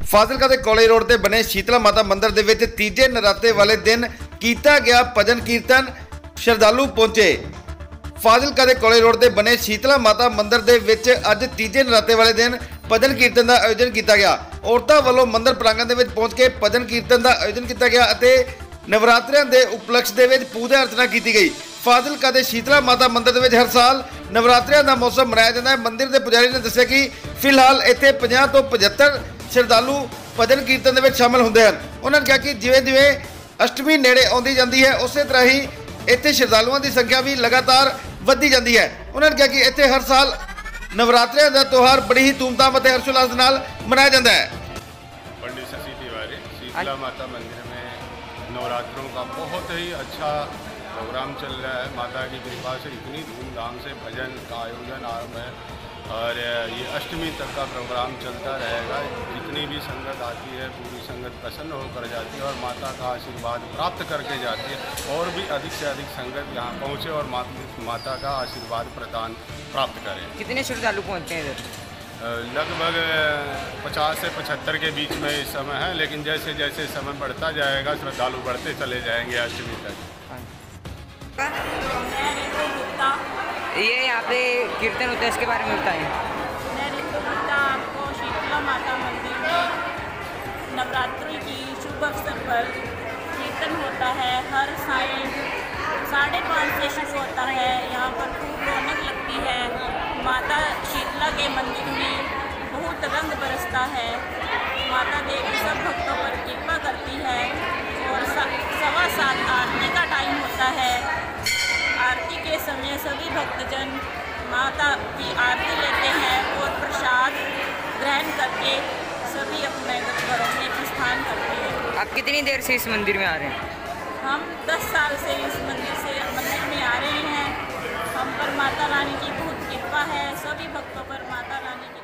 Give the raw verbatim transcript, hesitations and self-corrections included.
ਫਾਜ਼ਿਲਕਾ ਦੇ ਕੋਲੇ ਰੋਡ ਤੇ ਬਣੇ ਸ਼ੀਤਲਾ ਮਾਤਾ ਮੰਦਿਰ ਦੇ ਵਿੱਚ ਤੀਜੇ ਨਰਾਤੇ ਵਾਲੇ ਦਿਨ ਕੀਤਾ ਗਿਆ ਭਜਨ ਕੀਰਤਨ। ਸ਼ਰਧਾਲੂ ਪਹੁੰचे। ਫਾਜ਼ਿਲਕਾ ਦੇ ਕੋਲੇ ਰੋਡ ਤੇ ਬਣੇ ਸ਼ੀਤਲਾ ਮਾਤਾ ਮੰਦਿਰ ਦੇ ਵਿੱਚ ਅੱਜ ਤੀਜੇ ਨਰਾਤੇ ਵਾਲੇ ਦਿਨ ਭਜਨ ਕੀਰਤਨ ਦਾ ਆਯੋਜਨ ਕੀਤਾ ਗਿਆ। ਔਰਤਾਂ ਵੱਲੋਂ ਮੰਦਿਰ ਪ੍ਰਾਂਗਣ ਦੇ ਵਿੱਚ ਪਹੁੰਚ ਕੇ ਭਜਨ ਕੀਰਤਨ ਦਾ ਆਯੋਜਨ ਕੀਤਾ ਗਿਆ ਅਤੇ ਨਵਰਾਤਰਿਆਂ ਦੇ ਉਪਲਕਸ਼ ਦੇ ਵਿੱਚ ਪੂਜਾ ਅਰਚਨਾ ਕੀਤੀ ਗਈ। ਫਾਜ਼ਿਲਕਾ ਦੇ ਸ਼ੀਤਲਾ ਮਾਤਾ ਮੰਦਿਰ ਦੇ ਵਿੱਚ ਹਰ ਸਾਲ ਨਵਰਾਤਰਿਆਂ ਦਾ ਮੌਸਮ ਮਨਾਇਆ ਜਾਂਦਾ ਹੈ। ਮੰਦਿਰ ਦੇ ਪੁਜਾਰੀ ਨੇ ਦੱਸਿਆ ਕਿ ਫਿਲਹਾਲ ਇੱਥੇ ਪੰਜਾਹ ਤੋਂ ਪਝੱਤਰ ਸ਼ਰਧਾਲੂ ਭਜਨ ਕੀਰਤਨ ਦੇ ਵਿੱਚ ਸ਼ਾਮਲ ਹੁੰਦੇ ਹਨ। ਉਹਨਾਂ ਨੇ ਕਿਹਾ ਕਿ ਜਿਵੇਂ ਜਿਵੇਂ ਅਸ਼ਟਮੀ ਨੇੜੇ ਆਉਂਦੀ ਜਾਂਦੀ ਹੈ ਉਸੇ ਤਰ੍ਹਾਂ ਹੀ ਇੱਥੇ ਸ਼ਰਧਾਲੂਆਂ ਦੀ ਸੰਖਿਆ ਵੀ ਲਗਾਤਾਰ ਵੱਧਦੀ ਜਾਂਦੀ ਹੈ। ਉਹਨਾਂ ਨੇ ਕਿਹਾ ਕਿ ਇੱਥੇ ਹਰ ਸਾਲ नवरात्रे का त्यौहार बड़ी ही धूमधाम और हर्षोल्लास के नाल मनाया जाता है। पंडित शशि तिवारी शीतला माता मंदिर में नवरात्रों का बहुत ही अच्छा प्रोग्राम चल रहा है। माता की कृपा से इतनी धूमधाम से भजन का आयोजन आरंभ है और ये अष्टमी तक का प्रोग्राम चलता रहेगा। जितनी भी संगत आती है पूरी संगत प्रसन्न होकर जाती है और माता का आशीर्वाद प्राप्त करके जाती है और भी अधिक से अधिक संगत यहाँ पहुँचे और माता का आशीर्वाद प्रदान प्राप्त करें। कितने श्रद्धालु पहुँचते हैं इधर? लगभग पचास से पचहत्तर के बीच में इस समय है, लेकिन जैसे जैसे समय बढ़ता जाएगा श्रद्धालु बढ़ते चले जाएंगे अष्टमी तक। ये यहाँ पे कीर्तन होता है, इसके बारे में बताएं। मैं रितु गुप्ता आपको शीतला माता मंदिर में नवरात्रि की शुभ अवसर पर कीर्तन होता है। हर साढ़े साढ़े पाँच से शुरू होता है। यहाँ पर खूब रौनक लगती है। माता शीतला के मंदिर में बहुत रंग बरसता है। माता देवी सब भक्तों पर कृपा करती है और सवा सात आरती का टाइम होता है। आरती के समय सभी भक्तजन माता की आरती लेते हैं और प्रसाद ग्रहण करके सभी अपने घरों में प्रस्थान करते हैं। आप कितनी देर से इस मंदिर में आ रहे हैं? हम दस साल से इस मंदिर से मंदिर में आ रहे हैं। हम पर माता रानी की बहुत कृपा है। सभी भक्तों पर माता रानी की